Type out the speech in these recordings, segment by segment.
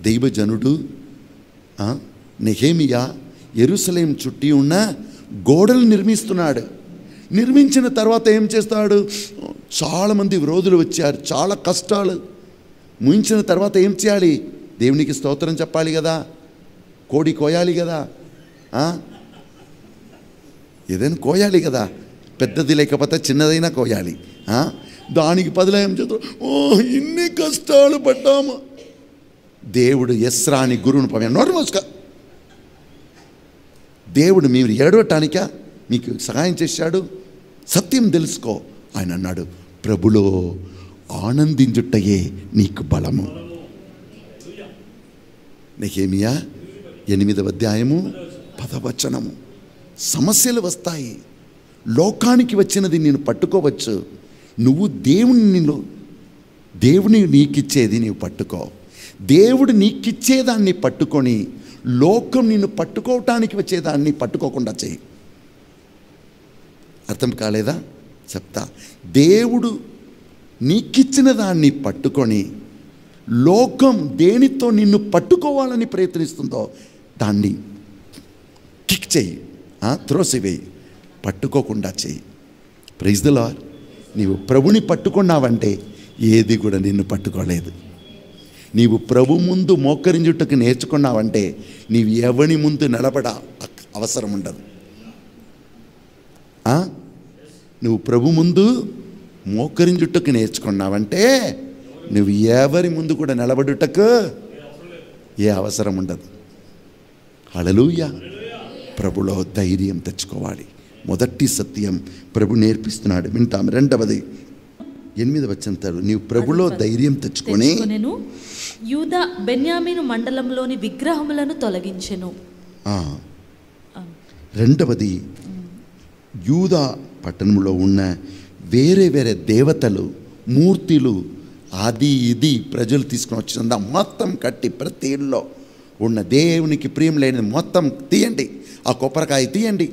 దైవజనుడు నెహెమియా యెరూషలేము చుట్టి ఉన్న గోడలు నిర్మిస్తున్నాడు. నిర్మించిన తర్వాత ఏం చేస్తాడు? చాలామంది విరోధులు వచ్చారు, చాలా కష్టాలు. ముగించిన తర్వాత ఏం చేయాలి? దేవునికి స్తోత్రం చెప్పాలి కదా, కోడి కోయాలి కదా, ఏదైనా కోయాలి కదా, పెద్దది లేకపోతే చిన్నదైనా కోయాలి. దానికి బదులు ఏం చేస్తాడు? ఇన్ని కష్టాలు పడ్డాము. దేవుడు ఎస్రా అని గురువును పంపాడు. నోర్మోస్గా దేవుడు మీరు ఏడవటానికా మీకు సహాయం చేశాడు. సత్యం తెలుసుకో. ఆయన అన్నాడు, ప్రభులో ఆనందించుటయే నీకు బలము. నెహెమియా 8వ అధ్యాయము 10వ వచనము. సమస్యలు వస్తాయి, లోకానికి వచ్చినది నేను పట్టుకోవచ్చు. నువ్వు దేవుని నీకిచ్చేది నీవు పట్టుకో. దేవుడు నీకిచ్చేదాన్ని పట్టుకొని లోకం నిన్ను పట్టుకోవటానికి వచ్చేదాన్ని పట్టుకోకుండా చేయి. అర్థం కాలేదా? చెప్తా. దేవుడు నీకిచ్చిన దాన్ని పట్టుకొని లోకం దేనితో నిన్ను పట్టుకోవాలని ప్రయత్నిస్తుందో దాన్ని కిక్ చేయి, త్రోసివేయి, పట్టుకోకుండా చేయి. Praise the Lord. నీవు ప్రభుని పట్టుకున్నావంటే ఏది కూడా నిన్ను పట్టుకోలేదు. నీవు ప్రభు ముందు మోకరించుటకు నేర్చుకున్నావంటే నీవు ఎవని ముందు నిలబడ అవసరం ఉండదు. నువ్వు ప్రభు ముందు మోకరించుటకు నేర్చుకున్నావంటే నువ్వు ఎవరి ముందు కూడా నిలబడుటకు ఏ అవసరం ఉండదు. హల్లెలూయా. ప్రభులో ధైర్యం తెచ్చుకోవాలి. మొదటి సత్యం ప్రభు నేర్పిస్తున్నాడు, వింటాం. రెండవది 8వ వచనం, నీవు ప్రభులో ధైర్యం తెచ్చుకొని యూదా బెన్యామీను మండలంలోని విగ్రహములను తొలగించెను. రెండవది, యూదా పట్టణంలో ఉన్న వేరే వేరే దేవతలు, మూర్తులు, అది ఇది ప్రజలు తీసుకుని వచ్చిందా మొత్తం కట్టి ప్రతి ఇళ్ళలో ఉన్న దేవునికి ప్రియం లేనిది మొత్తం తీయండి. ఆ కొబ్బరికాయ తీయండి,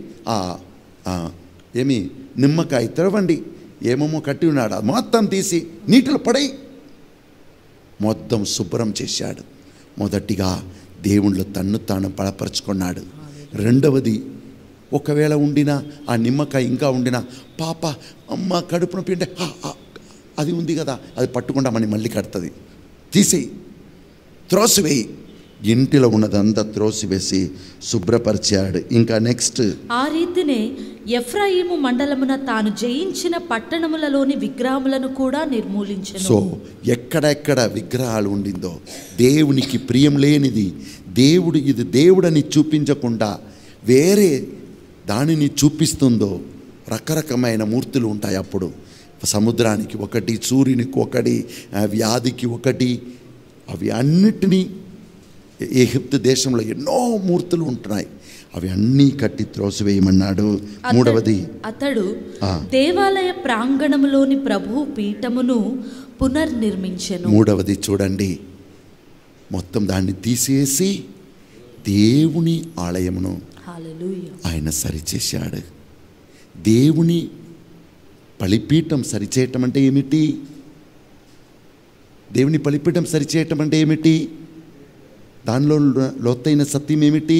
నిమ్మకాయ తెరవండి, ఏమేమో కట్టి ఉన్నాడు మొత్తం తీసి నీటిలో పడై మొత్తం శుభ్రం చేశాడు. మొదటిగా దేవుళ్ళు తన్ను తాను బలపరుచుకున్నాడు. రెండవది, ఒకవేళ ఉండినా ఆ నిమ్మకాయ ఇంకా ఉండినా పాప అమ్మ కడుపున పిండి అది ఉంది కదా, అది పట్టుకుండా మనం మళ్ళీ కడుతుంది, తీసేయి, త్రోసివేయి. ఇంటిలో ఉన్నదంతా త్రోసివేసి శుభ్రపరిచాడు. ఇంకా నెక్స్ట్, ఆ రీతినే ఎఫ్రాయిము మండలమున తాను జయించిన పట్టణములలోని విగ్రహములను కూడా నిర్మూలించెను. సో ఎక్కడెక్కడ విగ్రహాలు ఉండిందో, దేవునికి ప్రియం లేనిది, దేవుడు ఇది దేవుడని చూపించకుండా వేరే దానిని చూపిస్తుందో రకరకమైన మూర్తులు ఉంటాయి. అప్పుడు సముద్రానికి ఒకటి, సూర్యునికి ఒకటి, వ్యాధికి ఒకటి, అవి అన్నిటినీ ఈజిప్ట్ దేశంలో ఎన్నో మూర్తులు ఉంటున్నాయి, అవి అన్నీ కట్టి త్రోసివేయమన్నాడు. మూడవది, అతడు దేవాలయ ప్రాంగణములోని ప్రభు పీఠమును పునర్నిర్మించెను. మూడవది చూడండి, మొత్తం దాన్ని తీసేసి దేవుని ఆలయమును ఆయన సరిచేశాడు. దేవుని బలిపీఠం సరిచేయటం అంటే ఏమిటి? దేవుని బలిపీఠం సరిచేయటం అంటే ఏమిటి? దానిలో లోతైన సత్యం ఏమిటి?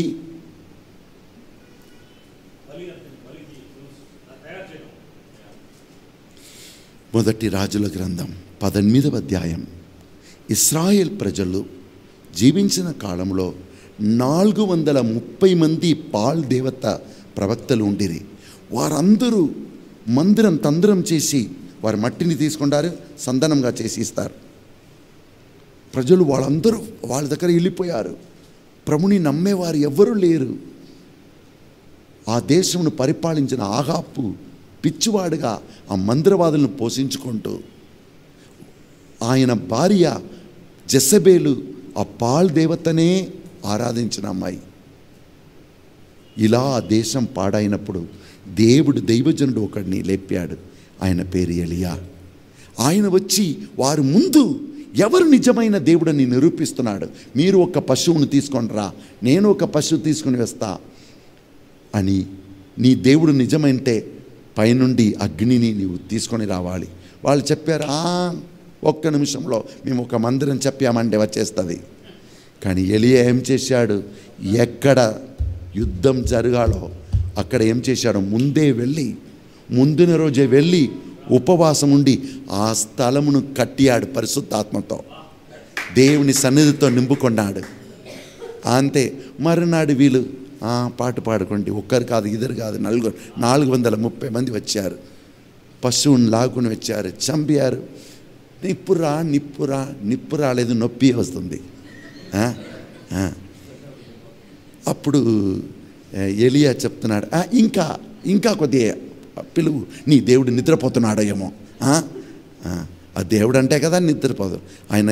మొదటి రాజుల గ్రంథం 18వ అధ్యాయం. ఇశ్రాయేల్ ప్రజలు జీవించిన కాలంలో 430 మంది పాల్ దేవత ప్రవక్తలు ఉండిరి. వారందరూ మందిరం తంద్రం చేసి వారి మట్టిని తీసుకుంటారు, సందనంగా చేసి ఇస్తారు. ప్రజలు వాళ్ళందరూ వాళ్ళ దగ్గర వెళ్ళిపోయారు. ప్రభుని నమ్మేవారు ఎవ్వరూ లేరు. ఆ దేశమును పరిపాలించిన ఆహాబు పిచ్చివాడుగా ఆ మందిరవాదులను పోషించుకుంటూ, ఆయన భార్య జెసబేలు ఆ పాల్ దేవతనే ఆరాధించిన అమ్మాయి. ఇలా ఆ దేశం పాడైనప్పుడు దేవుడు దైవజనుడు ఒకడిని లేపాడు. ఆయన పేరు ఎలియా. ఆయన వచ్చి వారి ముందు ఎవరు నిజమైన దేవుడని నిరూపిస్తున్నాడు. మీరు ఒక పశువును తీసుకొని రా, నేను ఒక పశువు తీసుకుని వస్తా అని. నీ దేవుడు నిజమైతే పైనుండి అగ్నిని నీవు తీసుకొని రావాలి. వాళ్ళు చెప్పారు, ఒక్క నిమిషంలో మేము ఒక మందిరం చెప్పామంటే వచ్చేస్తుంది. కానీ ఎలియా ఏం చేశాడు? ఎక్కడ యుద్ధం జరగాలో అక్కడ ఏం చేశాడు? ముందున రోజే వెళ్ళి ఉపవాసం ఉండి ఆ స్థలమును కట్టాడు. పరిశుద్ధాత్మతో దేవుని సన్నిధితో నింపుకున్నాడు. అంతే. మరునాడు వీళ్ళు పాట పాడుకోండి, ఒక్కరు కాదు, ఇద్దరు కాదు, 430 మంది వచ్చారు. పశువుని లాక్కుని వచ్చారు, చంపారు. నిప్పు రాలేదు, నొప్పి వస్తుంది. అప్పుడు ఎలియా చెప్తున్నాడు, ఇంకా కొద్దిగా పిలువు, నీ దేవుడు నిద్రపోతున్నాడో ఏమో. ఆ దేవుడు అంటే కదా నిద్రపోదు. ఆయన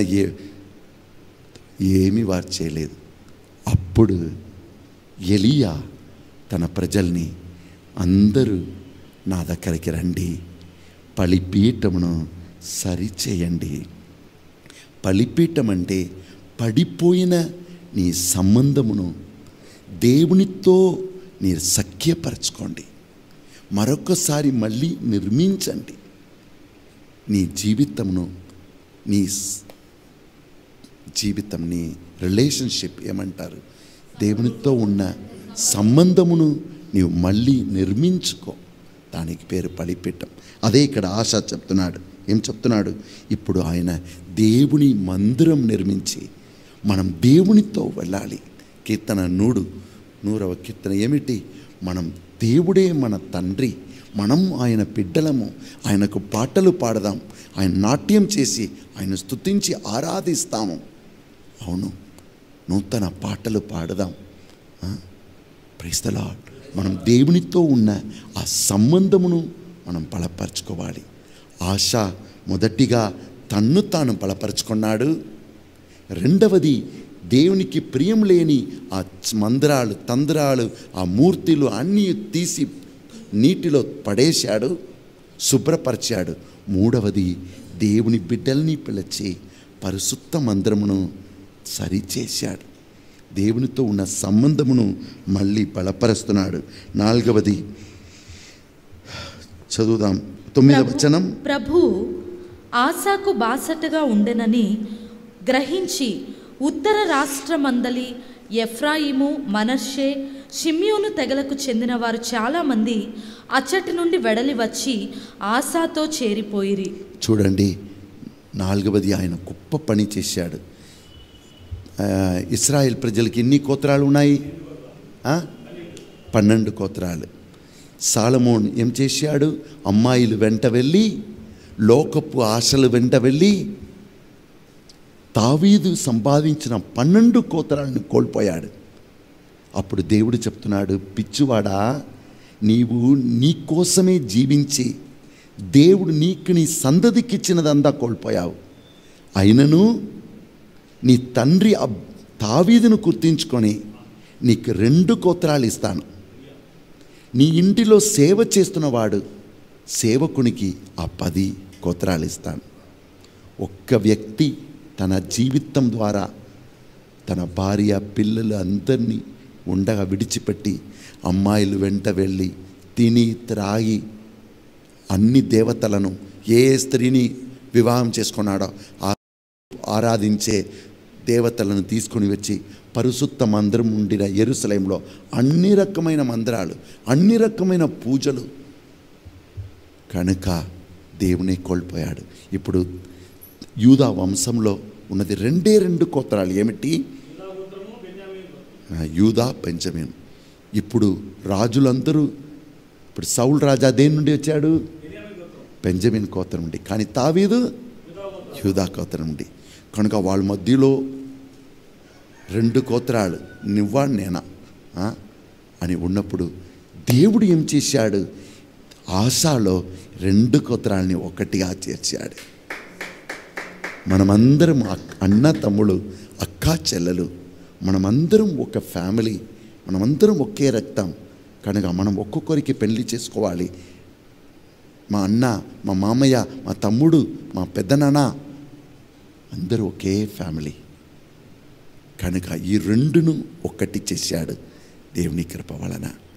ఏమీ వారు చేయలేదు. అప్పుడు ఎలియా తన ప్రజల్ని, అందరూ నా దగ్గరికి రండి, బలిపీఠమును సరిచేయండి. బలిపీఠం అంటే పడిపోయిన నీ సంబంధమును దేవునితో మీరు సఖ్యపరచుకోండి, మరొకసారి మళ్ళీ నిర్మించండి. నీ జీవితంను, నీ రిలేషన్షిప్ ఏమంటారు, దేవునితో ఉన్న సంబంధమును నీవు మళ్ళీ నిర్మించుకో. దానికి పేరు బలిపీఠం. అదే ఇక్కడ ఆశ చెప్తున్నాడు. ఏం చెప్తున్నాడు? ఇప్పుడు ఆయన దేవుని మందిరం నిర్మించి మనం దేవునితో వెళ్ళాలి. కీర్తన 100వ కీర్తన ఏమిటి? మనం దేవుడే మన తండ్రి, మనం ఆయన బిడ్డలము, ఆయనకు పాటలు పాడదాం, ఆయన నాట్యం చేసి ఆయన స్తుతించి ఆరాధిస్తాము. అవును, నూతన పాటలు పాడదాం. Praise the Lord. మనం దేవునితో ఉన్న ఆ సంబంధమును మనం బలపరచుకోవాలి. ఆశ మొదటిగా తన్ను తాను బలపరుచుకున్నాడు. రెండవది, దేవునికి ప్రియం లేని ఆ మందిరాలు, తందిరాలు, ఆ మూర్తులు అన్నీ తీసి నీటిలో పడేశాడు, శుభ్రపరిచాడు. మూడవది, దేవుని బిడ్డల్ని పిలిచి పరిశుద్ధ మందిరమును సరిచేశాడు. దేవునితో ఉన్న సంబంధమును మళ్ళీ బలపరుస్తున్నాడు. నాలుగవది చదువుదాం, 9వ వచనం. ప్రభు ఆశాకు బాసటగా ఉండెనని గ్రహించి ఉత్తర రాష్ట్రమందలి ఎఫ్రాయిము, మనష్షే, షిమ్యోను తెగలకు చెందిన వారు చాలామంది అచ్చటి నుండి వెడలి వచ్చి ఆశాతో చేరిపోయిరి. చూడండి, నాలుగవది, ఆయన గొప్ప పని చేశాడు. ఇశ్రాయేల్ ప్రజలకి ఎన్ని గోత్రాలు ఉన్నాయి? 12 గోత్రాలు. సాలమోన్ ఏం చేశాడు? అమ్మాయిలు వెంట వెళ్ళి, లోకపు ఆశలు వెంట వెళ్ళి దావీదు సంపాదించిన 12 గోత్రాలను కోల్పోయాడు. అప్పుడు దేవుడు చెప్తున్నాడు, పిచ్చివాడా, నీవు నీ కోసమే జీవించి దేవుడు నీ సంతతికి ఇచ్చినదంతా కోల్పోయావు. అయినను నీ తండ్రి దావీదును గుర్తించుకొని నీకు 2 గోత్రాలు ఇస్తాను. నీ ఇంటిలో సేవ చేస్తున్నవాడు సేవకునికి ఆ 10 గోత్రాలు ఇస్తాను. ఒక్క వ్యక్తి తన జీవితం ద్వారా తన భార్య, పిల్లలు అందరినీ ఉండగా విడిచిపెట్టి అమ్మాయిలు వెంట వెళ్ళి తిని త్రాగి అన్ని దేవతలను, ఏ స్త్రీని వివాహం చేసుకున్నాడో ఆరాధించే దేవతలను తీసుకొని వచ్చి పరిశుద్ధ మందిరం ఉండిన యెరూషలేములో అన్ని రకమైన మందిరాలు, అన్ని రకమైన పూజలు, కనుక దేవుని కోల్పోయాడు. ఇప్పుడు యూదా వంశంలో ఉన్నది 2 గోత్రాలు. ఏమిటి? యూదా, బెంజమిన్. ఇప్పుడు రాజులందరూ, ఇప్పుడు సౌలు రాజా దేని నుండి వచ్చాడు? బెంజమిన్ గోత్రం నుండి. కానీ దావీదు యూదా గోత్రం నుండి. కనుక వాళ్ళ మధ్యలో 2 గోత్రాలు, నువ్వా నేనా అని ఉన్నప్పుడు దేవుడు ఏం చేశాడు? ఆశాలో 2 గోత్రాలని ఒకటిగా చేర్చాడు. మనమందరం అన్న తమ్ముడు, అక్క చెల్లెలు, మనమందరం ఒక ఫ్యామిలీ, మనమందరం ఒకే రక్తం. కనుక మనం ఒక్కొక్కరికి పెళ్లి చేసుకోవాలి. మా అన్న, మా మామయ్య, మా తమ్ముడు, మా పెద్దనాన్న అందరూ ఒకే ఫ్యామిలీ. కనుక ఈ 2ను ఒక్కటి చేశాడు దేవుని కృప వలన.